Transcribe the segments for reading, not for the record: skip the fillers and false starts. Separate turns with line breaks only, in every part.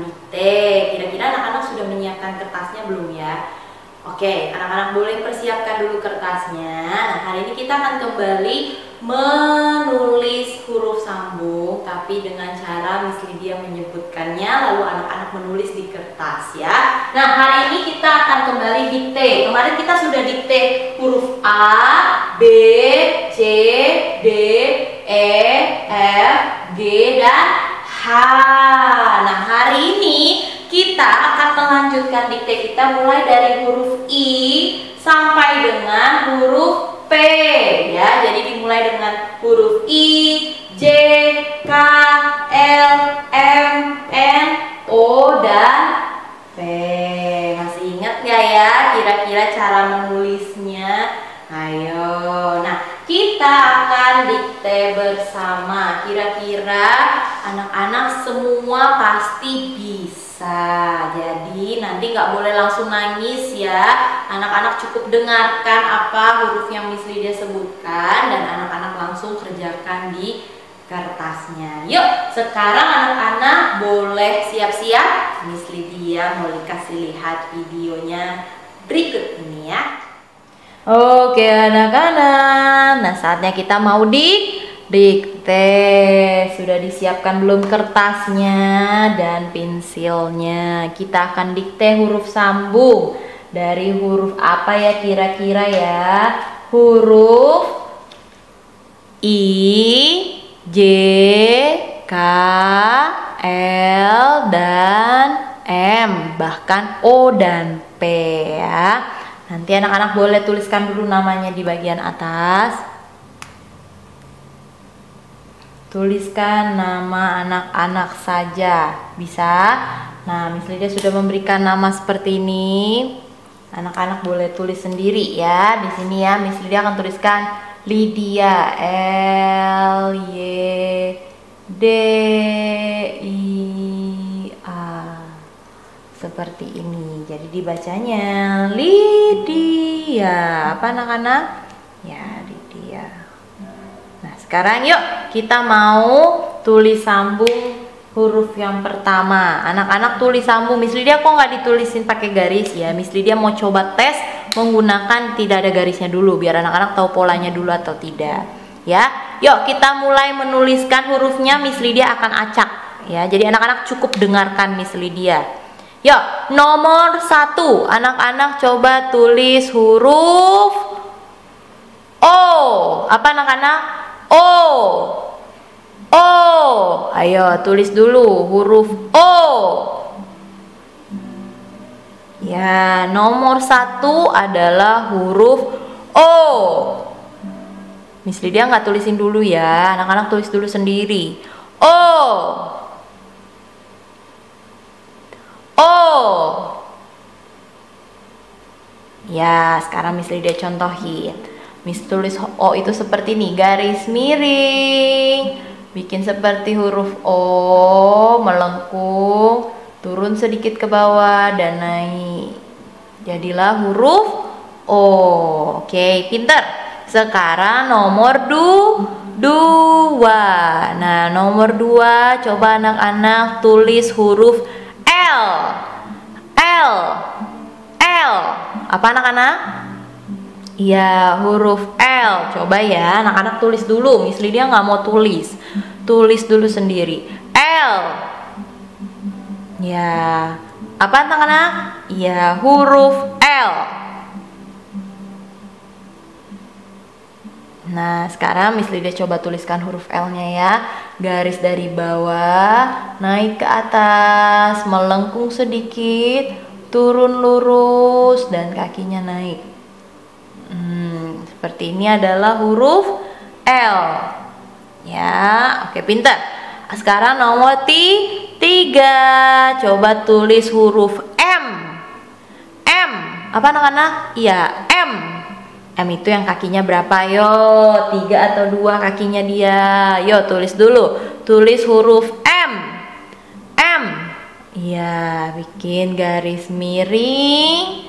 akan dikte. Kira-kira anak-anak sudah menyiapkan kertasnya belum ya? Oke, anak-anak boleh persiapkan dulu kertasnya. Nah, hari ini kita akan kembali menulis huruf sambung, tapi dengan cara Miss Lydia menyebutkannya, lalu anak-anak menulis di kertas ya. Nah, hari ini kita akan kembali dikte. Kemarin kita sudah dikte huruf A, B, C, D, E, F, G, dan H. Nah, hari ini kita akan melanjutkan dikte kita mulai dari huruf I sampai dengan huruf P ya. Jadi dimulai dengan huruf I, J, K, L, M, N, O, dan P. Masih ingat gak ya kira-kira cara menulisnya? Ayo, nah kita akan dikte bersama. Kira-kira anak-anak semua pasti bisa. Jadi nanti nggak boleh langsung nangis ya. Anak-anak cukup dengarkan apa huruf yang Miss Lydia sebutkan dan anak-anak langsung kerjakan di kertasnya. Yuk, sekarang anak-anak boleh siap-siap. Miss Lydia mau dikasih lihat videonya berikut ini ya. Oke anak-anak, nah saatnya kita mau dikte. Sudah disiapkan belum kertasnya dan pensilnya? Kita akan dikte huruf sambung. Dari huruf apa ya kira-kira ya? Huruf I, J, K, L, dan M, bahkan O dan P ya. Nanti anak-anak boleh tuliskan dulu namanya di bagian atas. Tuliskan nama anak-anak saja, bisa. Nah, Miss Lydia sudah memberikan nama seperti ini. Anak-anak boleh tulis sendiri ya. Di sini ya, Miss Lydia akan tuliskan Lydia, L, Y, D, I, A. Seperti ini. Jadi dibacanya Lydia. Apa anak-anak? Ya, Lydia. Nah, sekarang yuk kita mau tulis sambung huruf yang pertama. Anak-anak tulis sambung. Miss Lydia kok nggak ditulisin pakai garis ya? Miss Lydia mau coba tes menggunakan tidak ada garisnya dulu biar anak-anak tahu polanya dulu atau tidak. Ya, yuk kita mulai menuliskan hurufnya. Miss Lydia akan acak ya. Jadi anak-anak cukup dengarkan Miss Lydia. Yuk, nomor 1, anak-anak coba tulis huruf O. Apa anak-anak? O. O. Ayo tulis dulu huruf O. Ya, nomor 1 adalah huruf O. Miss Lydia nggak tulisin dulu ya, anak-anak tulis dulu sendiri. O. O. Ya, sekarang Miss Lydia contohin. Miss tulis O itu seperti ini, garis miring. Bikin seperti huruf O, melengkung, turun sedikit ke bawah dan naik. Jadilah huruf O. Oke, pinter. Sekarang nomor 2. Nah, nomor 2 coba anak-anak tulis huruf L. L. L. Apa anak-anak? Ya, huruf L. Coba ya, anak-anak tulis dulu. Miss Lydia nggak mau tulis. Tulis dulu sendiri. L. Ya. Apa anak-anak? Ya, huruf L. Nah, sekarang Miss Lydia coba tuliskan huruf L-nya ya. Garis dari bawah, naik ke atas, melengkung sedikit, turun lurus, dan kakinya naik. Seperti ini adalah huruf L. Ya, oke, pintar. Sekarang nomor 3. Coba tulis huruf M. M. Apa anak-anak? Iya, M. M itu yang kakinya berapa? Yo, 3 atau 2 kakinya dia. Yo, tulis dulu. Tulis huruf M. M. Ya, bikin garis miring.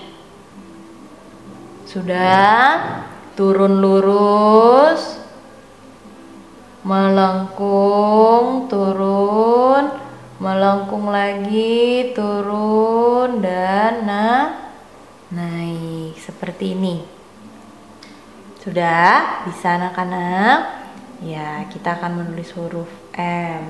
Sudah. Turun lurus. Melengkung, turun. melengkung lagi, turun, dan naik seperti ini. Sudah bisa anak-anak? Ya, kita akan menulis huruf M.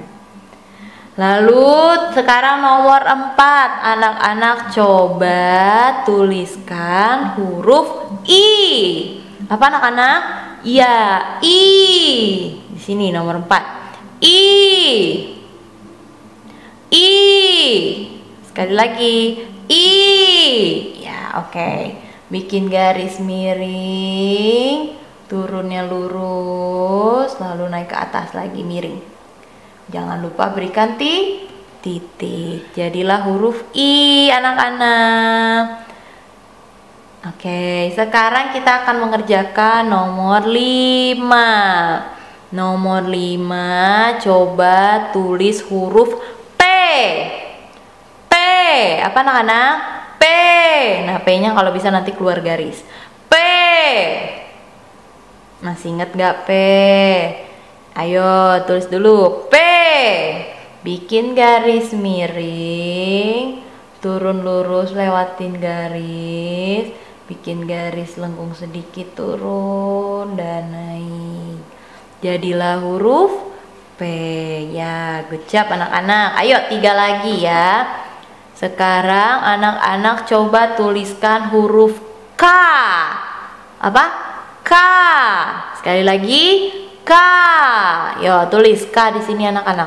Lalu sekarang nomor 4, anak-anak coba tuliskan huruf I. Apa anak-anak? Ya, I. Di sini nomor 4. I. I. Sekali lagi. I. Ya, oke. Bikin garis miring, turunnya lurus, lalu naik ke atas lagi miring. Jangan lupa berikan titik. Jadilah huruf I, anak-anak. Oke, sekarang kita akan mengerjakan nomor 5. Nomor 5, coba tulis huruf P. P, apa anak-anak? P. Nah, P-nya kalau bisa nanti keluar garis. P. Masih ingat gak P? Ayo tulis dulu. P. Bikin garis miring, turun lurus, lewatin garis, bikin garis lengkung sedikit, turun dan naik. Jadilah huruf P. Ya, good job anak-anak. Ayo 3 lagi ya. Sekarang anak-anak coba tuliskan huruf K. Apa? K. Sekali lagi. K. Yo, tulis K di sini anak-anak.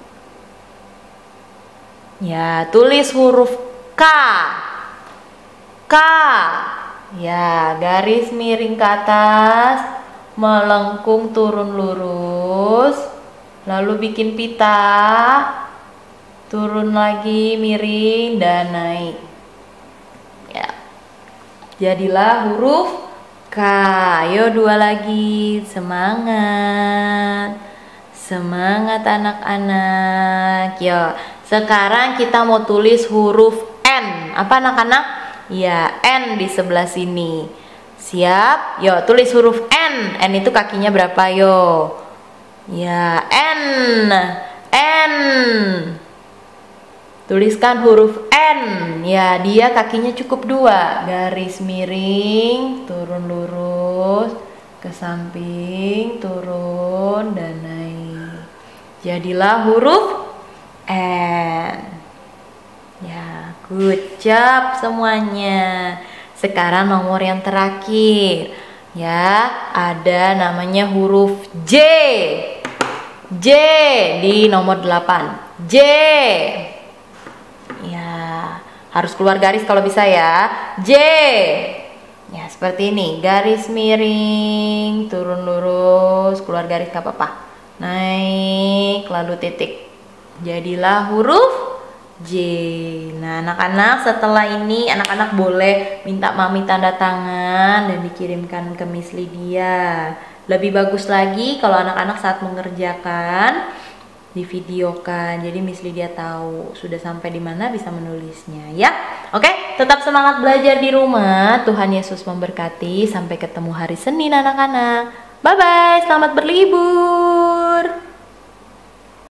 Ya, tulis huruf K. K. Ya, garis miring ke atas, melengkung turun lurus, lalu bikin pita, turun lagi miring dan naik. Ya. Jadilah huruf K. Ayo 2 lagi. Semangat. Semangat anak-anak. Yo, sekarang kita mau tulis huruf N. Apa anak-anak? Ya, N di sebelah sini. Siap? Yo, tulis huruf N. N itu kakinya berapa yo? Ya, N. N. Tuliskan huruf N. Ya, dia kakinya cukup 2. Garis miring, turun lurus, ke samping, turun dan naik. Jadilah huruf N. Ya, good job semuanya. Sekarang nomor yang terakhir. Ya, ada namanya huruf J. J di nomor 8. J. Ya, harus keluar garis kalau bisa ya. J. Ya, seperti ini. Garis miring, turun lurus, keluar garis gak apa-apa. Naik, lalu titik. Jadilah huruf J. Nah, anak-anak setelah ini anak-anak boleh minta mami tanda tangan dan dikirimkan ke Miss Lydia. Lebih bagus lagi kalau anak-anak saat mengerjakan divideokan, jadi Miss Lydia tahu sudah sampai di mana, bisa menulisnya ya. Oke, tetap semangat belajar di rumah. Tuhan Yesus memberkati. Sampai ketemu hari Senin anak-anak. Bye bye, selamat berlibur.